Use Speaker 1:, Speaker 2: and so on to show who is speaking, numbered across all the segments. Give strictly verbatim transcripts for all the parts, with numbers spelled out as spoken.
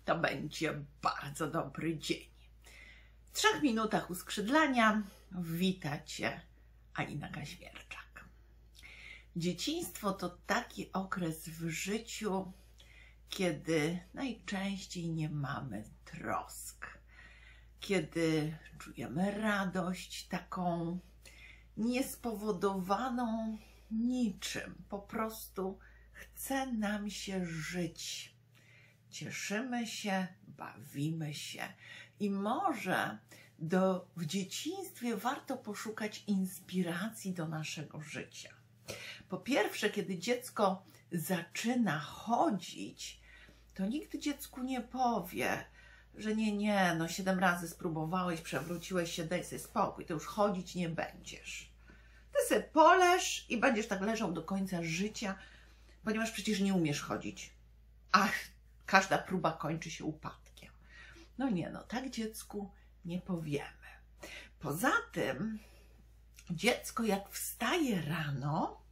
Speaker 1: to będzie bardzo dobry dzień. W trzech minutach uskrzydlania wita Cię Alina Kaźmierczak. Dzieciństwo to taki okres w życiu, kiedy najczęściej nie mamy trosk, kiedy czujemy radość taką niespowodowaną niczym, po prostu chce nam się żyć. Cieszymy się, bawimy się i może do, w dzieciństwie warto poszukać inspiracji do naszego życia. Po pierwsze, kiedy dziecko zaczyna chodzić, to nikt dziecku nie powie, że nie, nie, no siedem razy spróbowałeś, przewróciłeś się, daj sobie spokój, to już chodzić nie będziesz. Ty sobie poleż i będziesz tak leżał do końca życia, ponieważ przecież nie umiesz chodzić. Ach, każda próba kończy się upadkiem. No nie, no tak dziecku nie powiemy. Poza tym dziecko jak wstaje rano,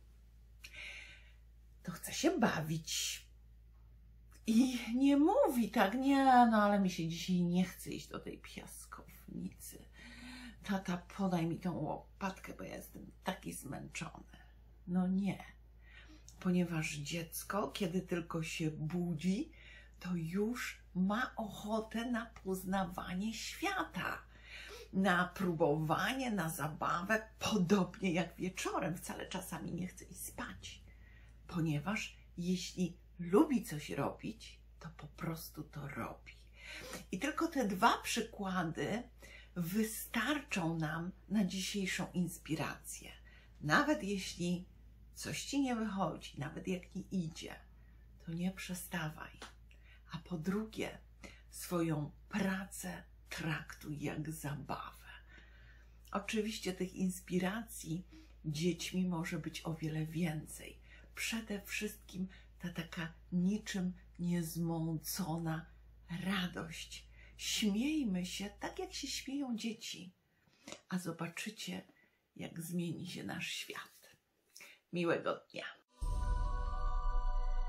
Speaker 1: to chce się bawić. I nie mówi tak, nie, no ale mi się dzisiaj nie chce iść do tej piaskownicy. Tata, podaj mi tą łopatkę, bo ja jestem taki zmęczony. No nie, ponieważ dziecko, kiedy tylko się budzi, to już ma ochotę na poznawanie świata, na próbowanie, na zabawę, podobnie jak wieczorem. Wcale czasami nie chce iść spać, ponieważ jeśli lubi coś robić, to po prostu to robi. I tylko te dwa przykłady wystarczą nam na dzisiejszą inspirację. Nawet jeśli coś Ci nie wychodzi, nawet jak nie idzie, to nie przestawaj. A po drugie, swoją pracę traktuj jak zabawę. Oczywiście tych inspiracji dziećmi może być o wiele więcej. Przede wszystkim ta taka niczym niezmącona radość. Śmiejmy się tak, jak się śmieją dzieci, a zobaczycie, jak zmieni się nasz świat. Miłego dnia.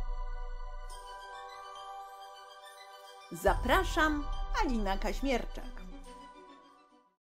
Speaker 1: Zapraszam, Alina Kaźmierczak.